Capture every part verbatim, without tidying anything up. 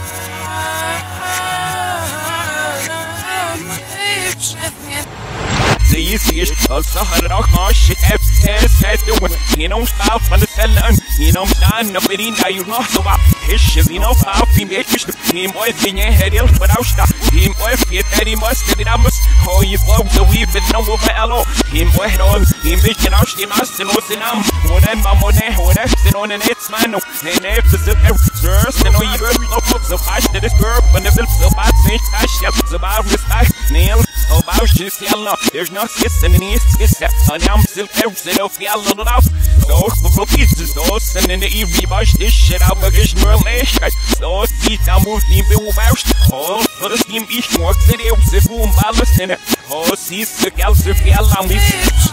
The easiest also had auch mal shit have said the one you know stop from the salon you know stand up in now you know so about his you know how he made you him boy in your head ill but out stop him boy fit that he must that I must oh you go the weave with no over hello him boy on him making out the master no sin am when I'm on there what I sit on and it's man no and if the first and all you go so fast that is girl but the so bad say I shall about respect nail about just yellow there's no kiss and it's kiss and I'm still everything of yellow enough so for pieces those and in the evening bush this shit out of this world those feet I move the bill about all for the steam each work the day of the boom ballast in it oh see the gals if you allow me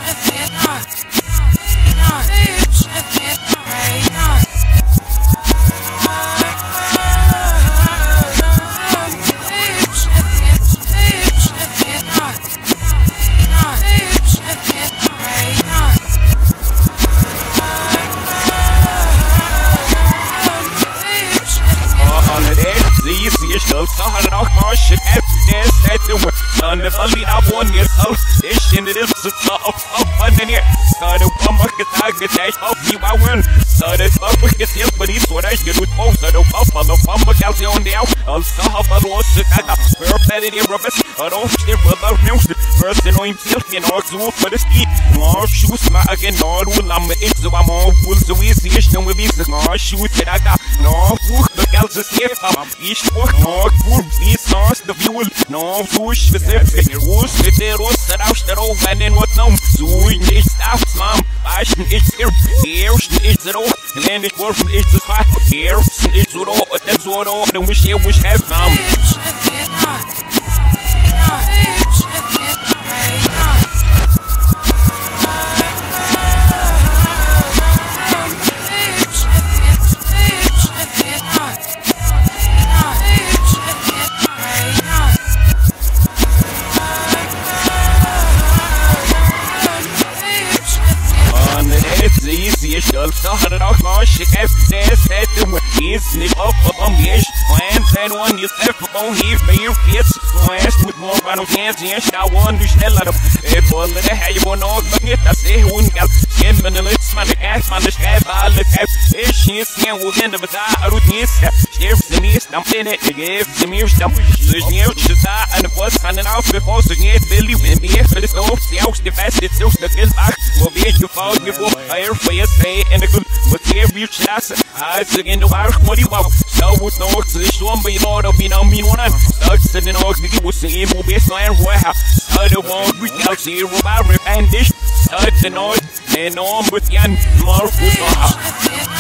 so hard auch mal shit der ist du on the funny I want you so this in the is so up up in here so the one more tag the dash of you I win so the fuck with the seal but he's what I get with both so the pop on the pump calcium down also have a loss that up for better the rubbish I don't still without news first and I'm still in our zoo for the ski more shoes my again no I'm it so I'm all full so easy is no we be more shoot that I got no the gals is here ich no cool these songs the fuel no push specific rules with the rules that out the road and then what no so ich darf mom passion is here here's it's it all and then it works it's the hot here's it's all that's what all the wish you wish have some so hard it auch mal shit have der said the is nicht auf am Bisch and then one you step on here for your kids last with more about no hands and I want to tell them if all the how you want to get that say one gal skin man the lips man the ass man the have all the have is she skin will end of a routine share the me stamp in it give the me stamp the new just and the was finding out before so get Billy when be for the stove the house the fast it's so the kill back will be you fall before fire for you say and the good but here you chance I again the wire what you want so with no to this one be lord of being on me one so sitting on the was saying will be so and where so the one we can see about and this so the noise and on with yan more